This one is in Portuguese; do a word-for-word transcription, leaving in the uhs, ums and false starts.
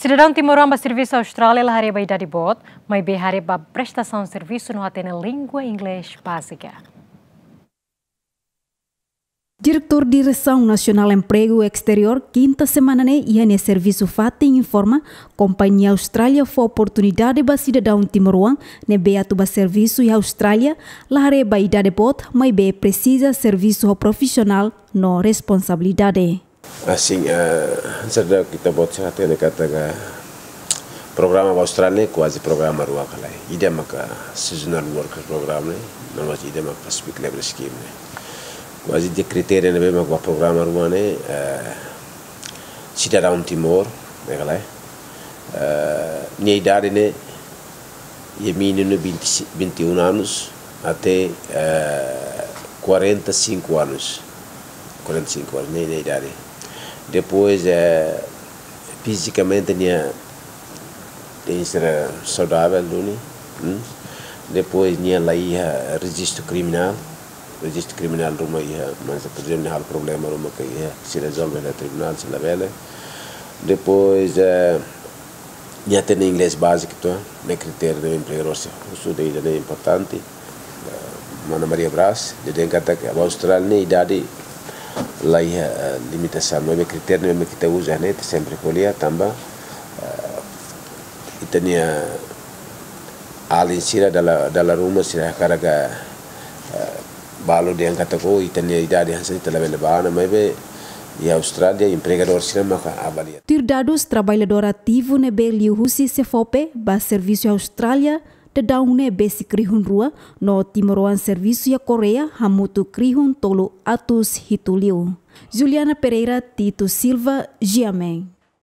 Cidadão timorão serviço Austrália la hareba idade bot, mas be hareba prestação de serviço no atene língua inglês básica. Diretor Direção Nacional Emprego Exterior, quinta semana ne ia serviço fate informa Companhia Austrália for oportunidade para cidadão timoruan ne be atuba serviço e Austrália la hareba idade bot, mas be precisa serviço profissional no responsabilidade. Assim, uh, cerda kita buat sehati ni kata ka program Australia quase programa ruang kalai. Ide maka seasonal worker program ni, nama ide maka Pacific Labour Scheme ni. Quase de kriteria ni maka programa ruang ni cidadão Timor, ni kalai. Ni idade ni ia menino vinte e um anos até quarenta e cinco anos, quarenta e cinco anos ni ni idade. Depois, é, fisicamente, tinha tem ser saudável, hum? Depois, tinha lá ia registro criminal, registro criminal, rumah ia, mas por exemplo, hal problema rumah que ia se resolve no tribunal, se leva. Depois, é, tinha tem inglês básico, então, né critério de emprego, isso daí é importante. Mana Maria Brás, de dentro da Austrália, idade lá ia limitação, mas o critério que kita usa né sempre colher também e tinha além sira dalam dalam rumah sira carga balu dia angkat ko e tinha idade hansa telah belebana mas be e Austrália empregador sira maka avalia. Tir dados trabalhador ativo ne be liuhusi se fope ba serviço Austrália de daune besi krihun rua no timoroan serviço ya Korea hamutu krihun tolo atus hituliu. Juliana Pereira, Tito Silva, Giameng.